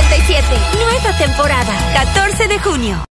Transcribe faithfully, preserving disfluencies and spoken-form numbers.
noventa y siete. Nueva temporada. catorce de junio.